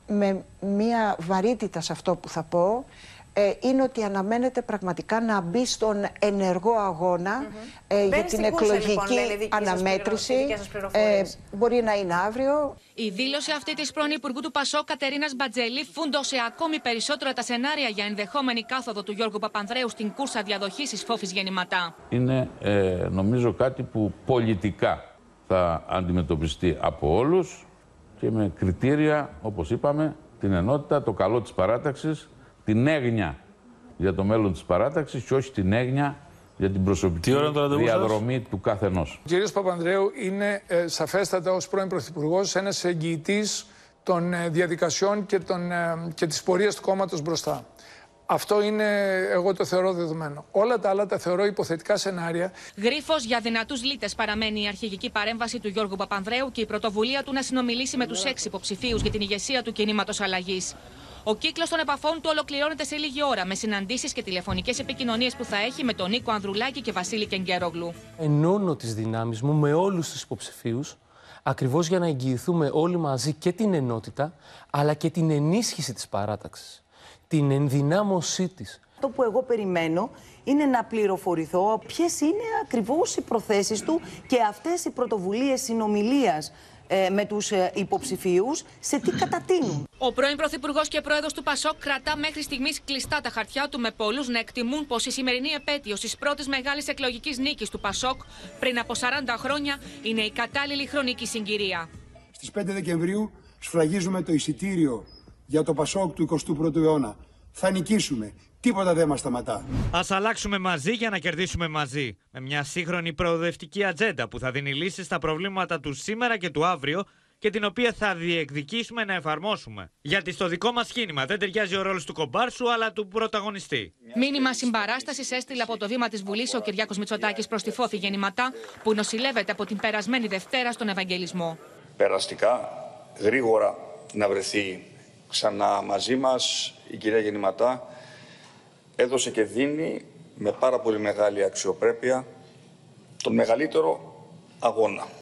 με μία βαρύτητα σε αυτό που θα πω, είναι ότι αναμένεται πραγματικά να μπει στον ενεργό αγώνα για την εκλογική λοιπόν, αναμέτρηση. Μπορεί να είναι αύριο. Η δήλωση αυτή της πρώην Υπουργού του ΠΑΣΟΚ Κατερίνας Μπατζελή φούντωσε ακόμη περισσότερα τα σενάρια για ενδεχόμενη κάθοδο του Γιώργου Παπανδρέου στην κούρσα διαδοχής της Φόφης Γεννηματά. Είναι νομίζω κάτι που πολιτικά θα αντιμετωπιστεί από όλους και με κριτήρια, όπως είπαμε, την ενότητα, το καλό της παράταξης, την έγνοια για το μέλλον της παράταξης και όχι την έγνοια για την προσωπική διαδρομή του καθενός. Ο κ. Παπανδρέου είναι σαφέστατα ως πρώην Πρωθυπουργός ένας εγγυητής των διαδικασιών και της πορείας του κόμματος μπροστά. Αυτό είναι, εγώ το θεωρώ δεδομένο. Όλα τα άλλα τα θεωρώ υποθετικά σενάρια. Γρίφος για δυνατούς λύτες παραμένει η αρχηγική παρέμβαση του Γιώργου Παπανδρέου και η πρωτοβουλία του να συνομιλήσει με τους 6 υποψηφίους για την ηγεσία του κινήματος αλλαγής. Ο κύκλος των επαφών του ολοκληρώνεται σε λίγη ώρα με συναντήσεις και τηλεφωνικές επικοινωνίες που θα έχει με τον Νίκο Ανδρουλάκη και Βασίλη Κενγκέρογλου. Ενώνω τις δυνάμεις μου με όλους τους υποψηφίους, ακριβώς για να εγγυηθούμε όλοι μαζί και την ενότητα, αλλά και την ενίσχυση της παράταξης, την ενδυνάμωσή της. Αυτό που εγώ περιμένω είναι να πληροφορηθώ ποιες είναι ακριβώς οι προθέσεις του και αυτές οι πρωτοβουλίες συνομιλίας με τους υποψηφίους σε τι κατατείνουν. Ο πρώην Πρωθυπουργός και πρόεδρος του ΠΑΣΟΚ κρατά μέχρι στιγμής κλειστά τα χαρτιά του, με πολλούς να εκτιμούν πως η σημερινή επέτειος της πρώτης μεγάλης εκλογικής νίκης του ΠΑΣΟΚ πριν από 40 χρόνια είναι η κατάλληλη χρονική συγκυρία. Στις 5 Δεκεμβρίου σφραγίζουμε το εισιτήριο για το ΠΑΣΟΚ του 21ου αιώνα. Θα νικήσουμε. Τίποτα δεν μας σταματά. Ας αλλάξουμε μαζί για να κερδίσουμε μαζί. Με μια σύγχρονη προοδευτική ατζέντα που θα δίνει λύσεις στα προβλήματα του σήμερα και του αύριο και την οποία θα διεκδικήσουμε να εφαρμόσουμε. Γιατί στο δικό μας κίνημα δεν ταιριάζει ο ρόλος του κομπάρσου αλλά του πρωταγωνιστή. Μήνυμα συμπαράστασης έστειλε από το βήμα της Βουλής ο Κυριάκος Μητσοτάκης προς τη Φόφη Γεννηματά, που νοσηλεύεται από την περασμένη Δευτέρα στον Ευαγγελισμό. Περαστικά, γρήγορα να βρεθεί ξανά μαζί μας η κυρία Γεννηματά. Έδωσε και δίνει με πάρα πολύ μεγάλη αξιοπρέπεια τον μεγαλύτερο αγώνα.